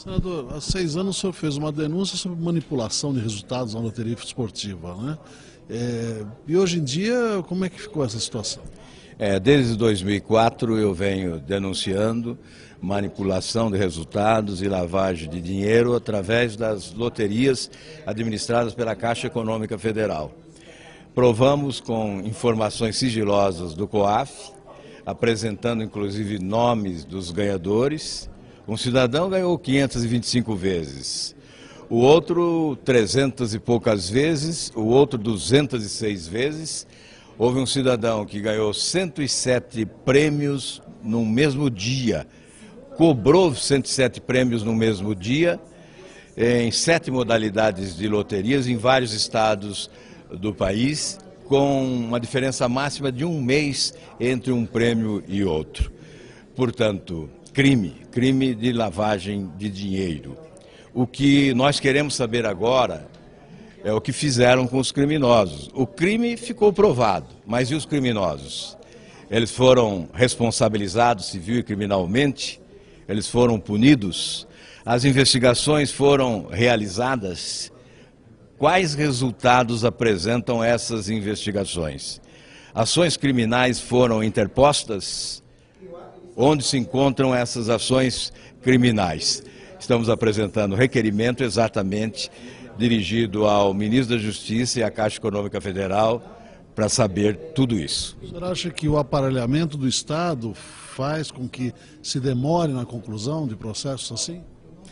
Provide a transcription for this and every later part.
Senador, há 6 anos o senhor fez uma denúncia sobre manipulação de resultados na loteria esportiva, né? E hoje em dia, como é que ficou essa situação? Desde 2004 eu venho denunciando manipulação de resultados e lavagem de dinheiro através das loterias administradas pela Caixa Econômica Federal. Provamos com informações sigilosas do COAF, apresentando inclusive nomes dos ganhadores. Um cidadão ganhou 525 vezes, o outro 300 e poucas vezes, o outro 206 vezes. Houve um cidadão que ganhou 107 prêmios no mesmo dia, cobrou 107 prêmios no mesmo dia, em 7 modalidades de loterias em vários estados do país, com uma diferença máxima de 1 mês entre um prêmio e outro. Portanto, crime de lavagem de dinheiro. O que nós queremos saber agora é o que fizeram com os criminosos. O crime ficou provado, mas e os criminosos? Eles foram responsabilizados civil e criminalmente? Eles foram punidos? As investigações foram realizadas? Quais resultados apresentam essas investigações? Ações criminais foram interpostas? Onde se encontram essas ações criminais? Estamos apresentando requerimento exatamente dirigido ao ministro da Justiça e à Caixa Econômica Federal para saber tudo isso. O senhor acha que o aparelhamento do Estado faz com que se demore na conclusão de processos assim?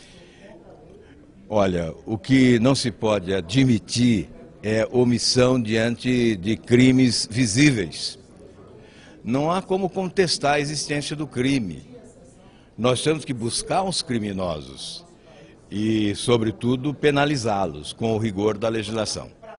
Olha, o que não se pode admitir é omissão diante de crimes visíveis. Não há como contestar a existência do crime. Nós temos que buscar os criminosos e, sobretudo, penalizá-los com o rigor da legislação.